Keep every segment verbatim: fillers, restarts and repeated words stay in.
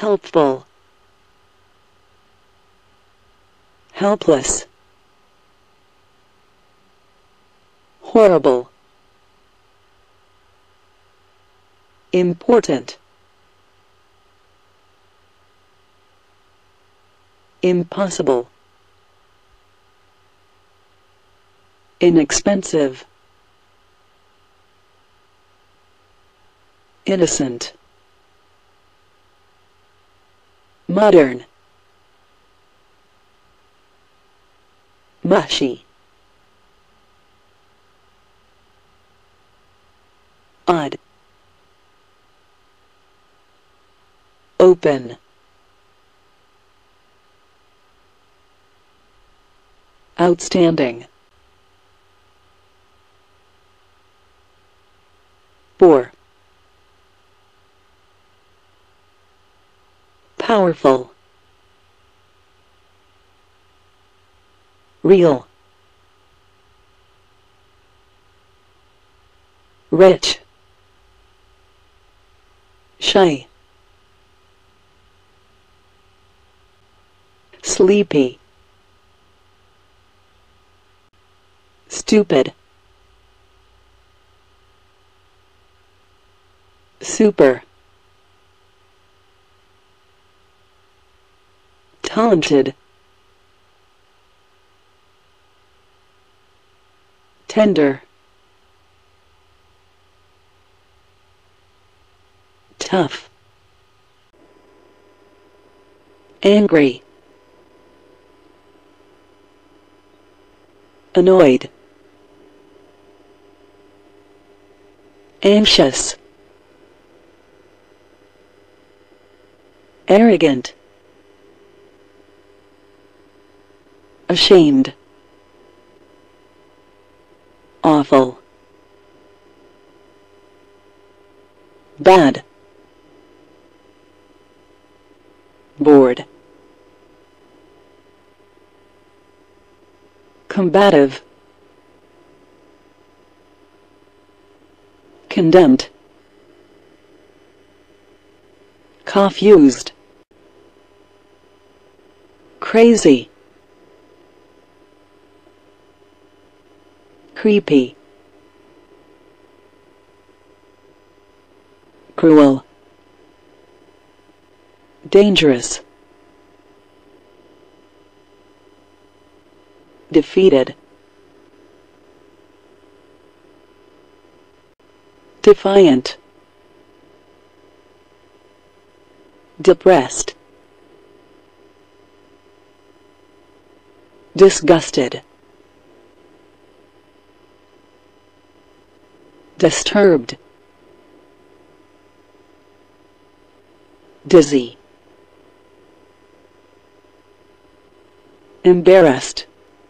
helpful, helpless, horrible, important, impossible, inexpensive, innocent, modern, mushy, odd, open, outstanding, for, powerful, real, rich, shy, sleepy, stupid, super, talented, tender, tough, angry, annoyed, anxious, arrogant, ashamed, awful, bad, bored, combative, condemned, confused, crazy, creepy, cruel, dangerous, defeated, defiant, depressed, disgusted, disturbed, dizzy, embarrassed,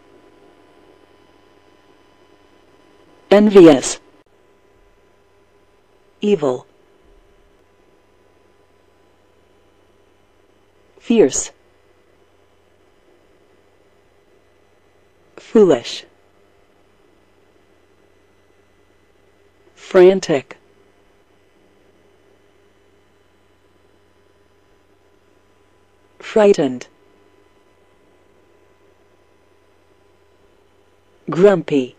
envious, evil, fierce, foolish, frantic, frightened, grumpy,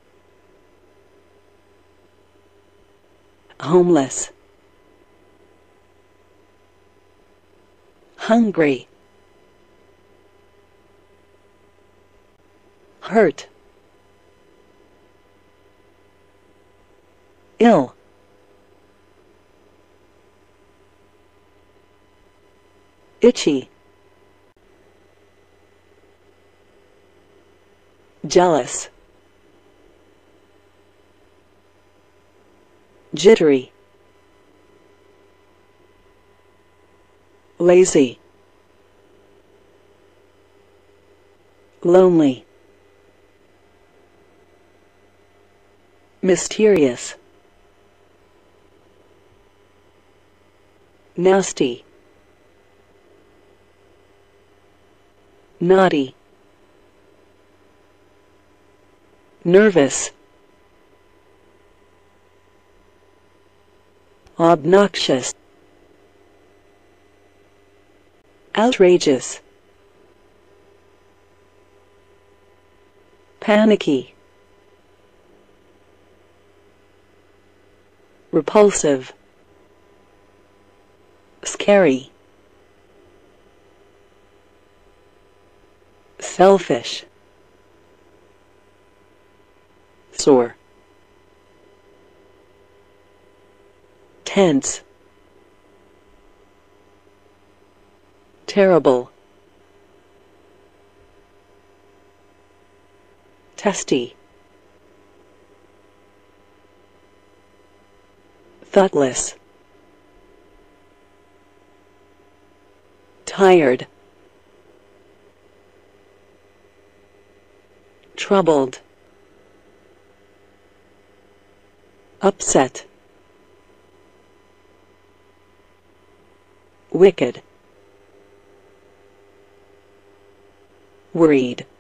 homeless, hungry, hurt, ill, itchy, jealous, jittery, lazy, lonely, mysterious, nasty, naughty, nervous, obnoxious, outrageous, panicky, repulsive, scary, selfish, sore, tense, terrible, testy, thoughtless, tired, troubled, upset, wicked, worried.